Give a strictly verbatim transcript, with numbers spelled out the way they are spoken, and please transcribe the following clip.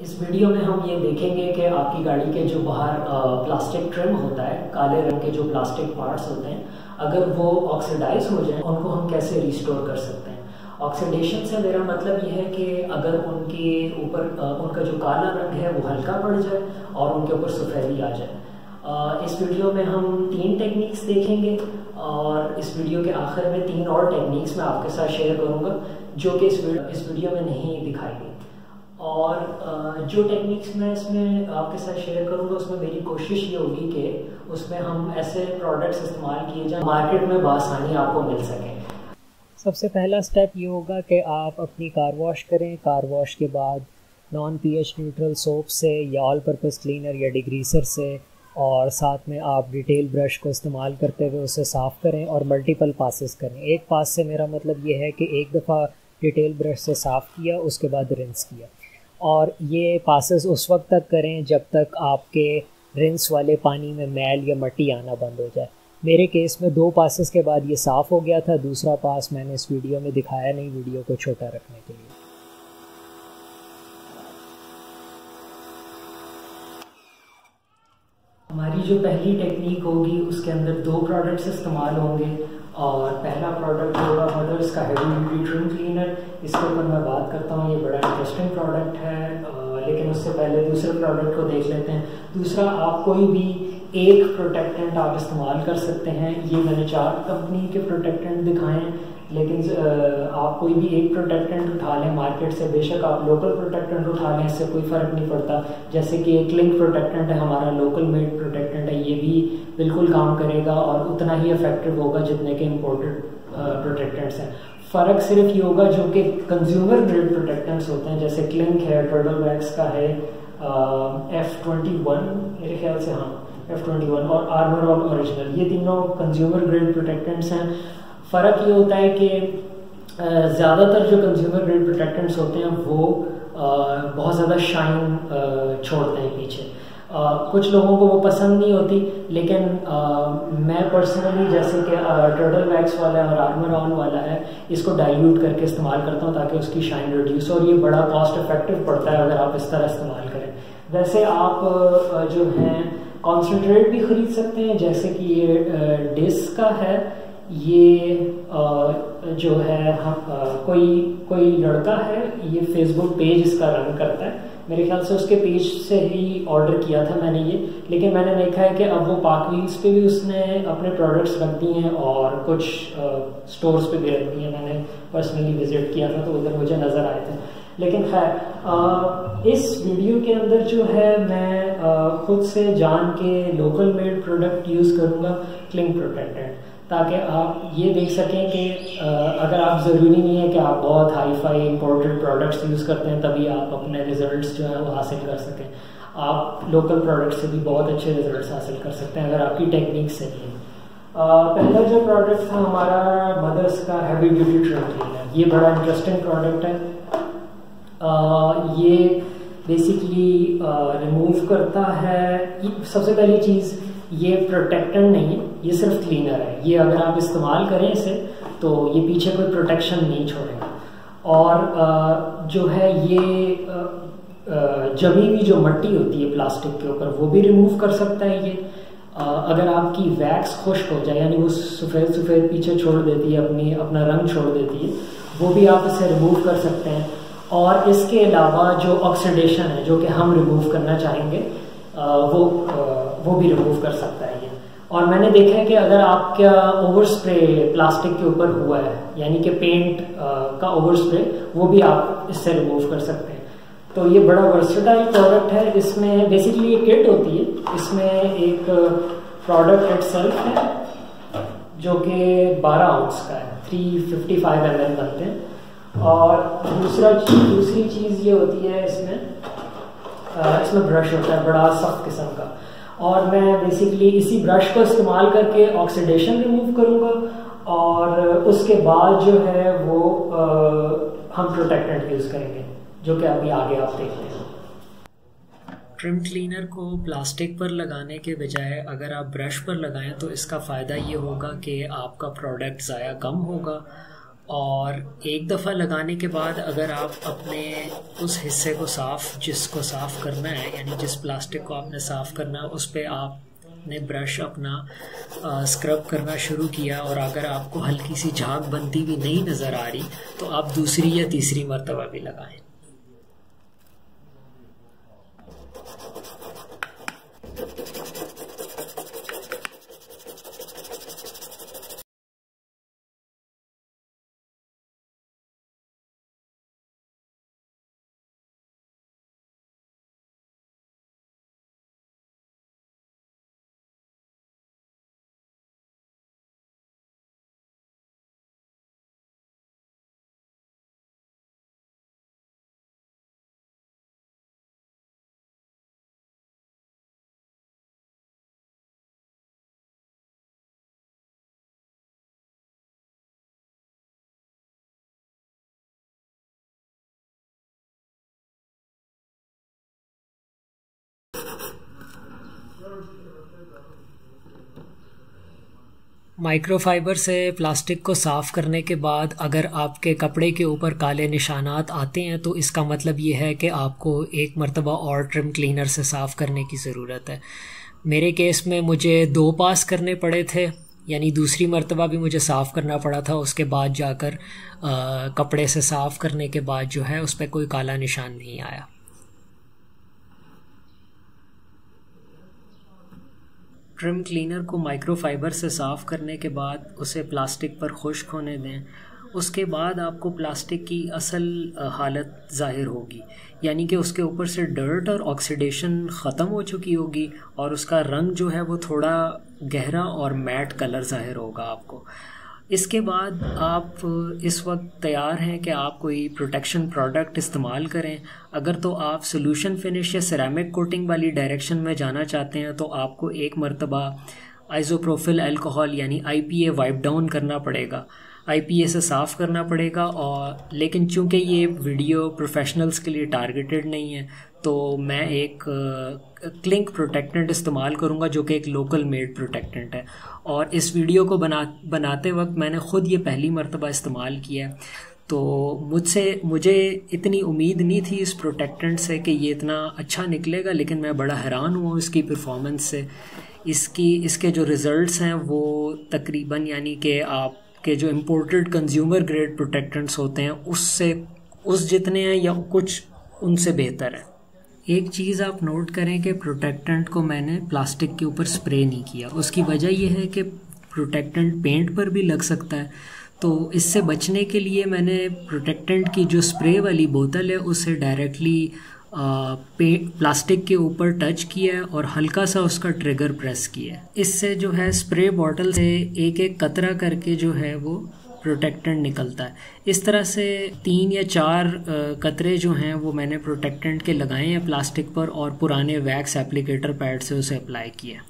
इस वीडियो में हम ये देखेंगे कि आपकी गाड़ी के जो बाहर प्लास्टिक ट्रिम होता है, काले रंग के जो प्लास्टिक पार्ट्स होते हैं, अगर वो ऑक्सीडाइज हो जाए उनको हम कैसे रिस्टोर कर सकते हैं। ऑक्सीडेशन से मेरा मतलब ये है कि अगर उनके ऊपर उनका जो काला रंग है वो हल्का पड़ जाए और उनके ऊपर सफ़ेदी आ जाए। इस वीडियो में हम तीन टेक्निक्स देखेंगे और इस वीडियो के आखिर में तीन और टेक्निक्स मैं आपके साथ शेयर करूँगा जो कि इस वीडियो इस वीडियो में नहीं दिखाई गई। और जो टेक्निक्स मैं इसमें आपके साथ शेयर करूँगा उसमें मेरी कोशिश ये होगी कि उसमें हम ऐसे प्रोडक्ट्स इस्तेमाल किए जाएं मार्केट में बआसानी आपको मिल सकें। सबसे पहला स्टेप ये होगा कि आप अपनी कार वॉश करें। कार वॉश के बाद नॉन पीएच न्यूट्रल सोप से या ऑल पर्पस क्लीनर या डिग्रीसर से और साथ में आप डिटेल ब्रश को इस्तेमाल करते हुए उसे साफ़ करें और मल्टीपल पासेस करें। एक पास से मेरा मतलब ये है कि एक दफ़ा डिटेल ब्रश से साफ़ किया, उसके बाद रिंस किया, और ये पासेस उस वक्त तक करें जब तक आपके रिंस वाले पानी में मैल या मट्टी आना बंद हो जाए। मेरे केस में दो पासेस के बाद ये साफ़ हो गया था। दूसरा पास मैंने इस वीडियो में दिखाया नहीं, वीडियो को छोटा रखने के लिए। हमारी जो पहली टेक्निक होगी उसके अंदर दो प्रोडक्ट्स इस्तेमाल होंगे और पहला प्रोडक्ट होगा मदर्स का हेवी ड्यूटी ट्रिम क्लीनर। इसके ऊपर मैं बात करता हूँ, ये बड़ा इंटरेस्टिंग प्रोडक्ट है, लेकिन उससे पहले दूसरे प्रोडक्ट को देख लेते हैं। दूसरा, आप कोई भी एक प्रोटेक्टेंट आप इस्तेमाल कर सकते हैं। ये मैंने चार कंपनी के प्रोटेक्टेंट दिखाए हैं, लेकिन आप कोई भी एक प्रोटेक्टेंट उठा लें मार्केट से। बेशक आप लोकल प्रोटेक्टेंट उठा लें, इससे कोई फ़र्क नहीं पड़ता। जैसे कि एक क्लिंक प्रोटेक्टेंट है, हमारा लोकल मेड प्रोटेक्टेंट है, ये भी बिल्कुल काम करेगा और उतना ही इफेक्टिव होगा जितने के इम्पोर्टेड प्रोटेक्टेंट्स हैं। फ़र्क सिर्फ ये होगा जो कि कंज्यूमर ग्रेड प्रोटेक्टेंट्स होते हैं, जैसे क्लिंक है, टर्टल वैक्स का है, एफ ट्वेंटी वन मेरे ख्याल से, हाँ एफ ट्वेंटी वन और आर्मर ऑल ओरिजिनल, ये तीनों कंज्यूमर ग्रेड प्रोटेक्टेंट्स हैं। फ़र्क ये होता है कि ज़्यादातर जो कंज्यूमर ग्रेड प्रोटेक्टेंट्स होते हैं वो बहुत ज़्यादा शाइन छोड़ते हैं पीछे। Uh, कुछ लोगों को वो पसंद नहीं होती, लेकिन uh, मैं पर्सनली जैसे कि टर्टल वैक्स वाला है और आर्मर ऑन वाला है, इसको डाइल्यूट करके इस्तेमाल करता हूँ ताकि उसकी शाइन रिड्यूस, और ये बड़ा कॉस्ट इफेक्टिव पड़ता है अगर आप इस तरह इस्तेमाल करें। वैसे आप uh, जो हैं कॉन्सेंट्रेट भी ख़रीद सकते हैं, जैसे कि ये डिस्क का है, ये uh, जो है हम uh, कोई कोई लड़का है, ये फेसबुक पेज इसका रन करता है, मेरे ख्याल से उसके पेज से ही ऑर्डर किया था मैंने ये। लेकिन मैंने देखा है कि अब वो पाक व्हील्स पे भी उसने अपने प्रोडक्ट्स रख दी हैं और कुछ स्टोर्स पे भी रख दी हैं। मैंने पर्सनली विजिट किया था तो उधर मुझे नज़र आए थे। लेकिन खैर इस वीडियो के अंदर जो है मैं आ, खुद से जान के लोकल मेड प्रोडक्ट यूज़ करूँगा, क्लिंक प्रोटेक्टेंट, ताकि आप ये देख सकें कि अगर आप ज़रूरी नहीं है कि आप बहुत hi fi imported products use करते हैं तभी आप अपने रिजल्ट्स जो है वो हासिल कर सकें। आप लोकल प्रोडक्ट से भी बहुत अच्छे रिजल्ट्स हासिल कर सकते हैं अगर आपकी टेक्निक सही है। पहला जो प्रोडक्ट था हमारा मदर्स का हैवी ड्यूटी ट्रिम क्लीनर, ये बड़ा इंटरेस्टिंग प्रोडक्ट है। आ, ये बेसिकली रिमूव करता है, सबसे पहली चीज़ ये प्रोटेक्टेंट नहीं है, ये सिर्फ क्लीनर है। ये अगर आप इस्तेमाल करें इसे तो ये पीछे कोई प्रोटेक्शन नहीं छोड़ेगा। और जो है ये जमी हुई जो मट्टी होती है प्लास्टिक के ऊपर वो भी रिमूव कर सकता है ये। अगर आपकी वैक्स खुश्क हो जाए, यानी वो सफ़ेद सफ़ेद पीछे छोड़ देती है, अपनी अपना रंग छोड़ देती है, वो भी आप इसे रिमूव कर सकते हैं। और इसके अलावा जो ऑक्सीडेशन है जो कि हम रिमूव करना चाहेंगे वो वो भी रिमूव कर सकता है ये। और मैंने देखा है कि अगर आपका ओवर स्प्रे प्लास्टिक के ऊपर हुआ है, यानी कि पेंट का ओवर स्प्रे, वो भी आप इससे रिमूव कर सकते हैं। तो ये बड़ा वर्सेटाइल प्रोडक्ट है। इसमें बेसिकली एक किट होती है, इसमें एक प्रोडक्ट इटसेल्फ है जो कि बारह आउंस का है, तीन सौ पचपन एम एल बनते हैं। और दूसरा दूसरी चीज़ ये होती है, इसमें इसमें ब्रश होता है बड़ा सख्त किस्म का, और मैं बेसिकली इसी ब्रश को इस्तेमाल करके ऑक्सीडेशन रिमूव करूँगा और उसके बाद जो है वो आ, हम प्रोटेक्टेंट यूज़ करेंगे जो कि अभी आगे आप देखते हैं। ट्रिम क्लीनर को प्लास्टिक पर लगाने के बजाय अगर आप ब्रश पर लगाएं तो इसका फ़ायदा ये होगा कि आपका प्रोडक्ट ज़ाया कम होगा और एक दफ़ा लगाने के बाद अगर आप अपने उस हिस्से को साफ़ जिसको साफ़ करना है, यानी जिस प्लास्टिक को आपने साफ़ करना है, उस पर आपने ब्रश अपना आ, स्क्रब करना शुरू किया और अगर आपको हल्की सी झाग बनती हुई नहीं नज़र आ रही तो आप दूसरी या तीसरी मरतबा भी लगाएं। माइक्रोफाइबर से प्लास्टिक को साफ़ करने के बाद अगर आपके कपड़े के ऊपर काले निशानात आते हैं तो इसका मतलब ये है कि आपको एक मरतबा और ट्रिम क्लीनर से साफ़ करने की ज़रूरत है। मेरे केस में मुझे दो पास करने पड़े थे, यानी दूसरी मरतबा भी मुझे साफ़ करना पड़ा था। उसके बाद जाकर आ, कपड़े से साफ़ करने के बाद जो है उस पर कोई काला निशान नहीं आया। ट्रिम क्लीनर को माइक्रोफाइबर से साफ़ करने के बाद उसे प्लास्टिक पर खुश्क होने दें। उसके बाद आपको प्लास्टिक की असल हालत ज़ाहिर होगी, यानी कि उसके ऊपर से डर्ट और ऑक्सीडेशन ख़त्म हो चुकी होगी और उसका रंग जो है वो थोड़ा गहरा और मैट कलर ज़ाहिर होगा आपको। इसके बाद आप इस वक्त तैयार हैं कि आप कोई प्रोटेक्शन प्रोडक्ट इस्तेमाल करें। अगर तो आप सोल्यूशन फिनिश या सिरेमिक कोटिंग वाली डायरेक्शन में जाना चाहते हैं तो आपको एक मरतबा आइसोप्रोफिल अल्कोहल यानी I P A wipe down करना पड़ेगा, आई पी ए से साफ़ करना पड़ेगा। और लेकिन चूंकि ये वीडियो प्रोफेशनल्स के लिए टारगेटेड नहीं है तो मैं एक क्लिंक प्रोटेक्टेंट इस्तेमाल करूँगा जो कि एक लोकल मेड प्रोटेक्टेंट है। और इस वीडियो को बना बनाते वक्त मैंने ख़ुद ये पहली मरतबा इस्तेमाल किया है, तो मुझसे मुझे इतनी उम्मीद नहीं थी इस प्रोटेक्टेंट से कि ये इतना अच्छा निकलेगा, लेकिन मैं बड़ा हैरान हुआ इसकी परफॉर्मेंस से। इसकी इसके जो रिज़ल्ट्स हैं वो तकरीबन यानी कि आपके जो इम्पोर्टेड कंज्यूमर ग्रेड प्रोटेक्टेंट्स होते हैं उससे उस जितने हैं या कुछ उनसे बेहतर है। एक चीज़ आप नोट करें कि प्रोटेक्टेंट को मैंने प्लास्टिक के ऊपर स्प्रे नहीं किया। उसकी वजह यह है कि प्रोटेक्टेंट पेंट पर भी लग सकता है, तो इससे बचने के लिए मैंने प्रोटेक्टेंट की जो स्प्रे वाली बोतल है उसे डायरेक्टली पेंट प्लास्टिक के ऊपर टच किया है और हल्का सा उसका ट्रिगर प्रेस किया है। इससे जो है स्प्रे बॉटल से एक एक कतरा करके जो है वो प्रोटेक्टेंट निकलता है। इस तरह से तीन या चार कतरे जो हैं वो मैंने प्रोटेक्टेंट के लगाए हैं प्लास्टिक पर और पुराने वैक्स एप्लीकेटर पैड से उसे अप्लाई किया।